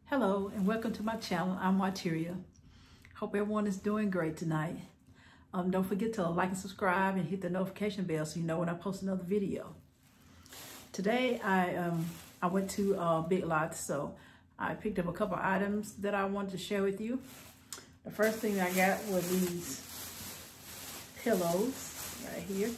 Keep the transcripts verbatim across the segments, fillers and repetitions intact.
Hello and welcome to my channel. I'm Martyria. Hope everyone is doing great tonight. Um, don't forget to like and subscribe and hit the notification bell so you know when I post another video. Today I um, I went to uh, Big Lots, so I picked up a couple items that I wanted to share with you. The first thing I got were these pillows right here.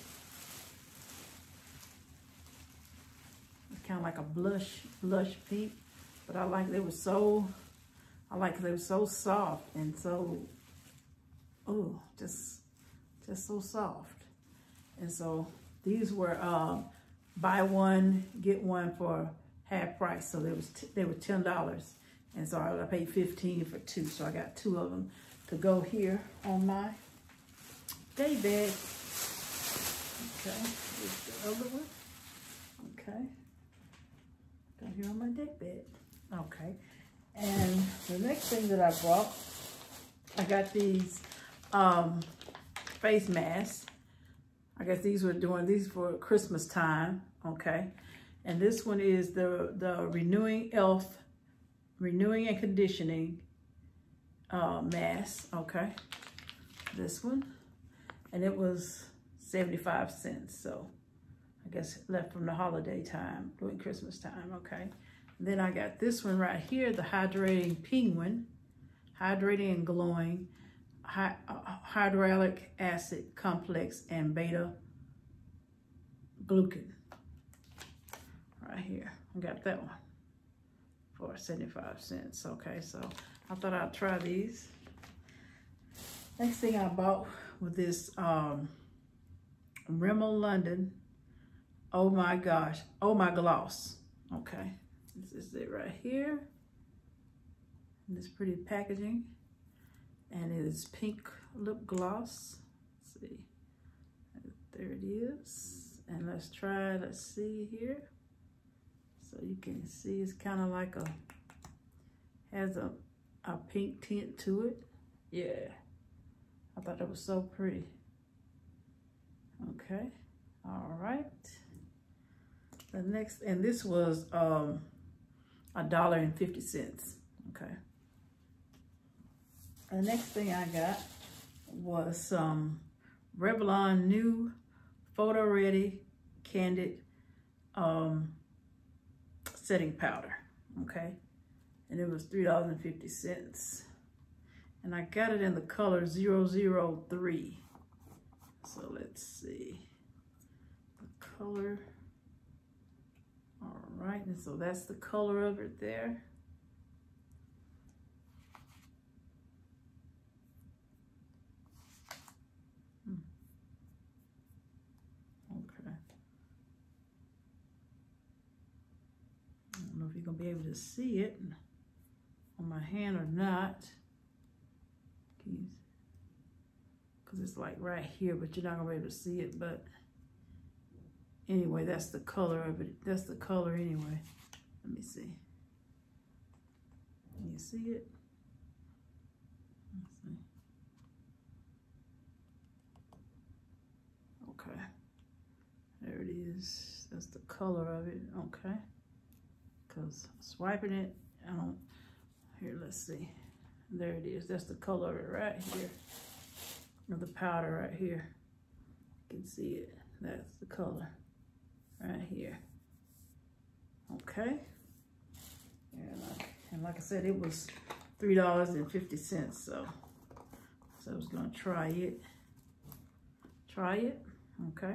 It's kind of like a blush blush pink. But I like they were so, I like they were so soft and so, oh, just, just so soft. And so these were uh, buy one get one for half price. So they was t they were ten dollars, and so I paid fifteen for two. So I got two of them to go here on my day bed. Okay, here's the other one. Okay, got here on my day bed. Okay, and the next thing that I bought, I got these um, face masks. I guess these were doing these for Christmas time. Okay, and this one is the the Renewing e l f Renewing and Conditioning uh, mask. Okay, this one, and it was seventy-five cents. So I guess left from the holiday time, during Christmas time. Okay. Then I got this one right here, the Hydrating Penguin, Hydrating and Glowing, hy uh, Hyaluronic Acid Complex and Beta Glucan. Right here, I got that one for seventy-five cents. Okay, so I thought I'd try these. Next thing I bought was this um, Rimmel London, oh my gosh, oh my gloss, okay. This is it right here. And this pretty packaging. And it is pink lip gloss. Let's see. There it is. And let's try, let's see here. So you can see it's kind of like a, has a, a pink tint to it. Yeah. I thought that was so pretty. Okay. All right. The next, and this was, um, a dollar and fifty cents. Okay. The next thing I got was some Revlon new photo ready candid um, setting powder. Okay, and it was three dollars and fifty cents, and I got it in the color zero zero three. So let's see the color. All right, and so that's the color of it there. Hmm. Okay. I don't know if you're gonna be able to see it on my hand or not. Because it's like right here, but you're not gonna be able to see it, but anyway, that's the color of it. That's the color anyway. Let me see. Can you see it? Let's see. Okay. There it is. That's the color of it. Okay. Because swiping it, I don't, here, let's see. There it is. That's the color of it right here. Of the powder right here. You can see it. That's the color. Right here. Okay. And like, and like I said, it was three dollars and fifty cents. So, so I was gonna try it. Try it. Okay.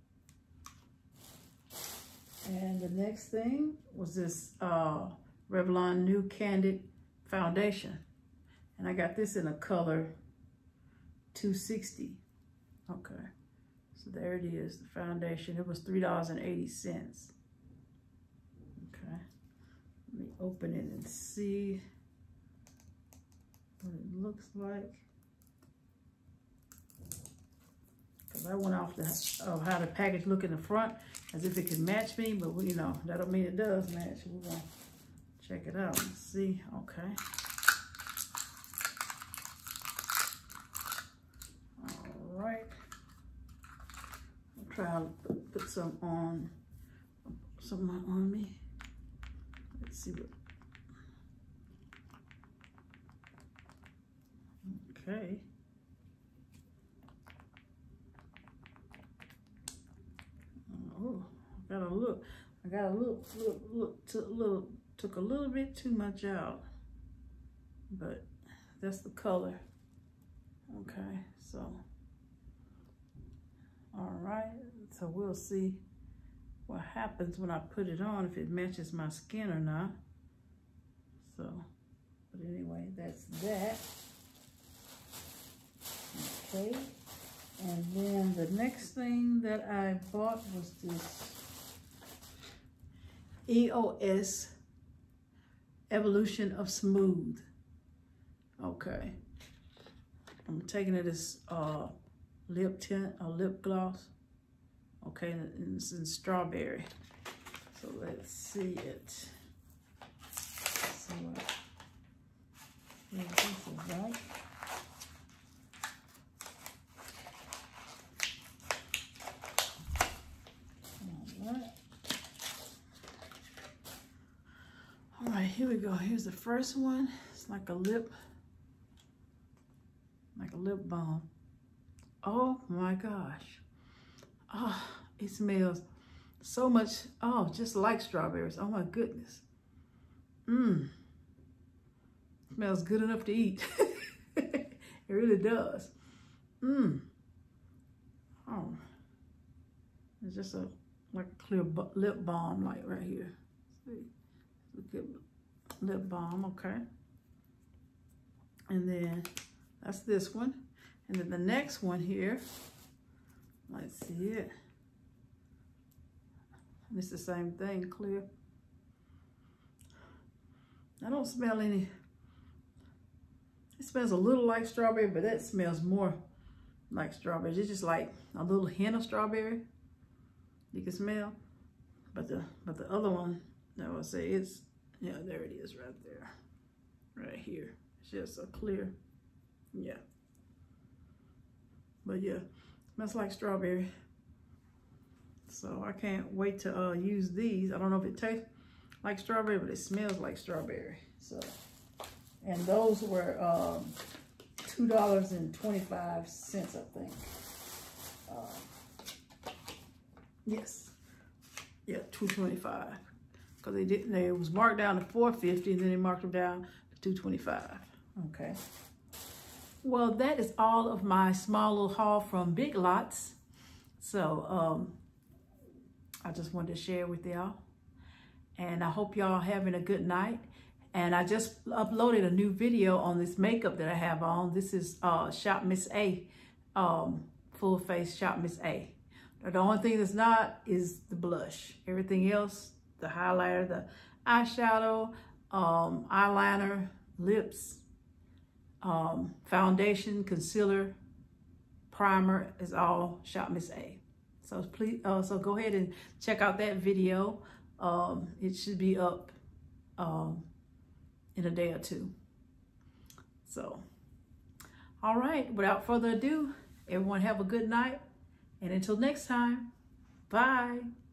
And the next thing was this uh, Revlon New Candid Foundation, and I got this in a color two sixty. Okay. So there it is, the foundation. It was three dollars and eighty cents. Okay. Let me open it and see what it looks like. Because I went off the, of how the package look in the front as if it could match me, but you know, that don't mean it does match. We're gonna check it out and see. Okay. All right. Try to put, put some on, some on me. Let's see what Okay. Oh, I gotta look. I gotta look, look, look, took a little, took a little bit too much out, but that's the color. Okay, so, all right, so we'll see what happens when I put it on, if it matches my skin or not. So, but anyway, that's that. Okay, and then the next thing that I bought was this E O S Evolution of Smooth. Okay, I'm taking it as uh, lip tint or lip gloss. Okay, and it's in strawberry. So let's see it. So, uh, yeah, this is right. All right. All right, here we go. Here's the first one. It's like a lip, like a lip balm. Oh my gosh. Oh, it smells so much, oh, just like strawberries. Oh my goodness. Mmm. Smells good enough to eat. It really does. Mmm. Oh. It's just a, like a clear lip balm, like right here. See? Look at lip balm, okay. And then that's this one. And then the next one here, let's see it. It's the same thing, clear. I don't smell any. It smells a little like strawberry, but that smells more like strawberry. It's just like a little hint of strawberry you can smell. But the but the other one, I would say it's, yeah, there it is right there. Right here. It's just a clear, yeah. But yeah, smells like strawberry. So I can't wait to uh, use these. I don't know if it tastes like strawberry, but it smells like strawberry. So, and those were um, two dollars and twenty-five cents, I think. Uh, yes, yeah, two twenty-five. Because they didn't. They, it was marked down to four fifty, and then they marked them down to two twenty-five. Okay. Well, that is all of my small little haul from Big Lots. So, um, I just wanted to share with y'all. And I hope y'all having a good night. And I just uploaded a new video on this makeup that I have on. This is uh, Shop Miss A, um, full face Shop Miss A. The only thing that's not is the blush. Everything else, the highlighter, the eyeshadow, um, eyeliner, lips, um, foundation, concealer, primer is all Shop Miss A. So please, uh, so go ahead and check out that video. Um, it should be up um, in a day or two. So, all right, without further ado, everyone have a good night. And until next time, bye.